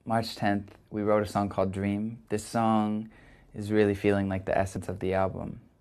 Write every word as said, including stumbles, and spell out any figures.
March tenth, we wrote a song called Dream. This song is really feeling like the essence of the album.